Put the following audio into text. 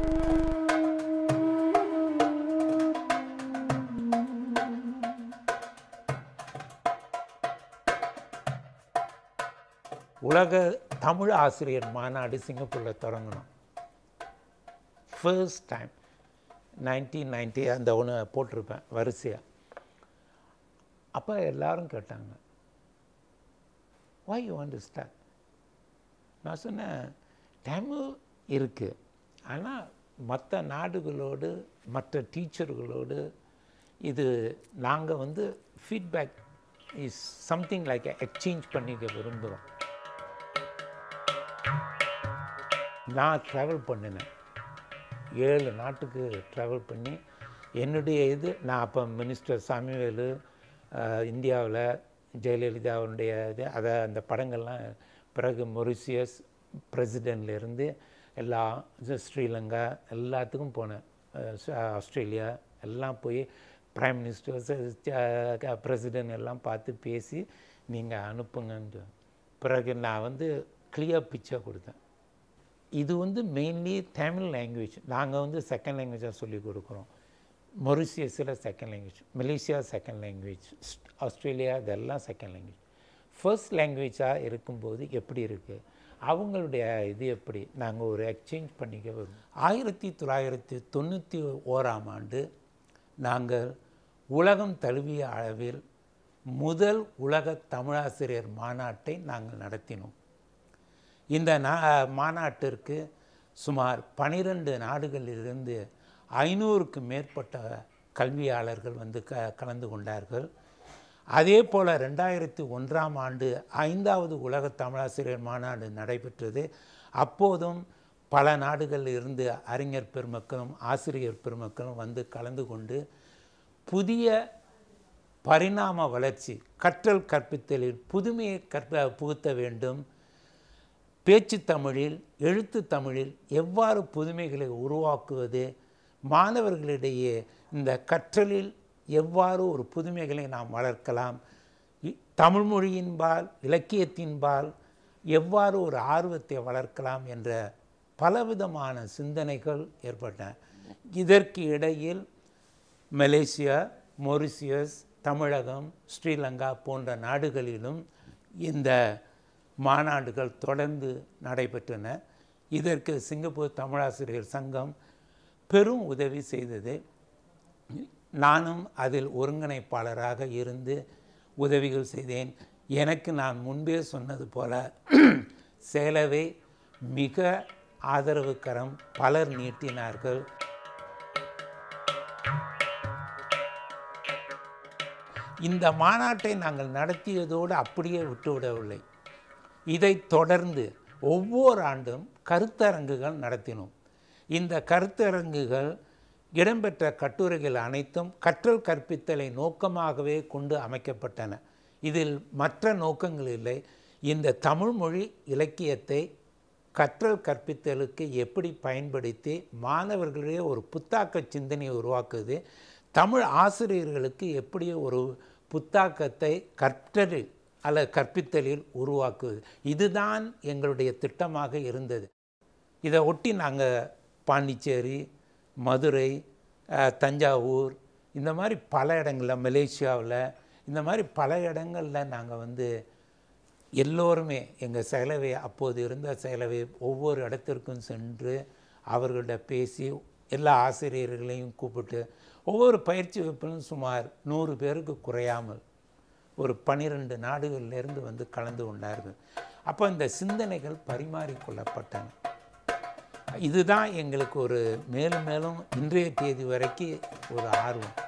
உலக தமிழ் ஆசிரியர் மாநாடு சிங்கப்பூரில் தொடங்கணும். ஃபர்ஸ்ட் டைம் 1990 அந்த ஒன்று போட்டிருப்பேன் வரிசையாக. அப்போ எல்லாரும் கேட்டாங்க, why you want to start? நான் சொன்னேன், தமிழ் இருக்குது, ஆனால் மற்ற நாடுகளோடு மற்ற டீச்சர்களோடு இது நாங்கள் வந்து feedback is something like exchange பண்ணிக்க விரும்புகிறோம். நான் ட்ராவல் பண்ணினேன், 7 நாட்டுக்கு ட்ராவல் பண்ணி என்னுடைய நான் அப்போ மினிஸ்டர் சாமிவேலு இந்தியாவில் ஜெயலலிதாவுடைய அதை அந்த படங்கள்லாம் பிறகு மொரிஷியஸ் பிரசிடெண்ட்லேருந்து எல்லா ஸ்ரீலங்கா எல்லாத்துக்கும் போனேன். ஆஸ்திரேலியா எல்லாம் போய் ப்ரைம் மினிஸ்டர்ஸ் பிரசிடெண்ட் எல்லாம் பார்த்து பேசி நீங்கள் அனுப்புங்கன்னு பிறகு நான் வந்து கிளியர் பிக்சர் கொடுத்தேன். இது வந்து மெயின்லி தமிழ் லாங்குவேஜ் நாங்கள் வந்து செகண்ட் லாங்குவேஜாக சொல்லிக் கொடுக்குறோம். மொரிஷியஸில் second language, Malaysia second language, Australia இதெல்லாம் செகண்ட் லாங்குவேஜ். ஃபர்ஸ்ட் லாங்குவேஜாக இருக்கும்போது எப்படி இருக்குது, அவங்களுடைய இது எப்படி நாங்கள் ஒரு எக்ஸ்சேஞ்ச் பண்ணிக்க வரும். 1991 நாங்கள் உலகம் தழுவிய அளவில் முதல் உலக தமிழாசிரியர் மாநாட்டை நாங்கள் நடத்தினோம். இந்த மாநாட்டிற்கு சுமார் 12 நாடுகளிலிருந்து 500க்கு மேற்பட்ட கல்வியாளர்கள் வந்து கலந்து கொண்டார்கள். அதே போல் 2001 5வது உலக தமிழாசிரியர் மாநாடு நடைபெற்றது. அப்போதும் பல நாடுகளில் இருந்து அறிஞர் பெருமக்களும் ஆசிரியர் பெருமக்களும் வந்து கலந்து கொண்டு புதிய பரிணாம வளர்ச்சி, கற்றல் கற்பித்தலில் புதுமையை புகுத்த வேண்டும், பேச்சு தமிழில் எழுத்து தமிழில் எவ்வாறு புதுமைகளை உருவாக்குவது, மாணவர்களிடையே இந்த கற்றலில் எவ்வாறு ஒரு புதுமைகளை நாம் வளர்க்கலாம், தமிழ் மொழியின்பால் இலக்கியத்தின்பால் எவ்வாறு ஒரு ஆர்வத்தை வளர்க்கலாம் என்ற பலவிதமான சிந்தனைகள் ஏற்பட்டன. இதற்கு இடையில் மலேசியா, மொரிஷியஸ், தமிழகம், ஸ்ரீலங்கா போன்ற நாடுகளிலும் இந்த மாநாடுகள் தொடர்ந்து நடைபெற்றன. இதற்கு சிங்கப்பூர் தமிழாசிரியர் சங்கம் பெரும் உதவி செய்தது. நானும் அதில் ஒருங்கிணைப்பாளராக இருந்து உதவிகள் செய்தேன். எனக்கு நான் முன்பே சொன்னது போல சேலவை மிக ஆதரவு கரம் பலர் நீட்டினார்கள். இந்த மாநாட்டை நாங்கள் நடத்தியதோடு அப்படியே விட்டுவிடவில்லை. இதை தொடர்ந்து ஒவ்வொரு ஆண்டும் கருத்தரங்குகள் நடத்தினோம். இந்த கருத்தரங்குகள் இடம்பெற்ற கட்டுரைகள் அனைத்தும் கற்றல் கற்பித்தலை நோக்கமாகவே கொண்டு அமைக்கப்பட்டன. இதில் மற்ற நோக்கங்கள் இல்லை. இந்த தமிழ் மொழி இலக்கியத்தை கற்றல் கற்பித்தலுக்கு எப்படி பயன்படுத்தி மாணவர்களிடையே ஒரு புத்தாக்க சிந்தனையை உருவாக்குவது, தமிழ் ஆசிரியர்களுக்கு எப்படி ஒரு புத்தாக்கத்தை கற்றலில் அல்லது கற்பித்தலில் உருவாக்குவது, இதுதான் எங்களுடைய திட்டமாக இருந்தது. இதை ஒட்டி நாங்கள் பாண்டிச்சேரி, மதுரை, தஞ்சாவூர் இந்த மாதிரி பல இடங்களில், மலேசியாவில் இந்த மாதிரி பல இடங்களில் நாங்கள் வந்து எல்லோருமே எங்கள் செயலவை, அப்போது இருந்த செயலவை ஒவ்வொரு இடத்திற்கும் சென்று அவர்கள்ட்ட பேசி எல்லா ஆசிரியர்களையும் கூப்பிட்டு ஒவ்வொரு பயிற்சி வகுப்பிலும் சுமார் 100 பேருக்கு குறையாமல் ஒரு 12 நாடுகளிலிருந்து வந்து கலந்து கொண்டார்கள். அப்போ இந்த சிந்தனைகள் பரிமாறிக்கொள்ளப்பட்டன. இதுதான் எங்களுக்கு ஒரு மேலும் மேலும் இன்றைய தேதி வரைக்கும் ஒரு ஆர்வம்.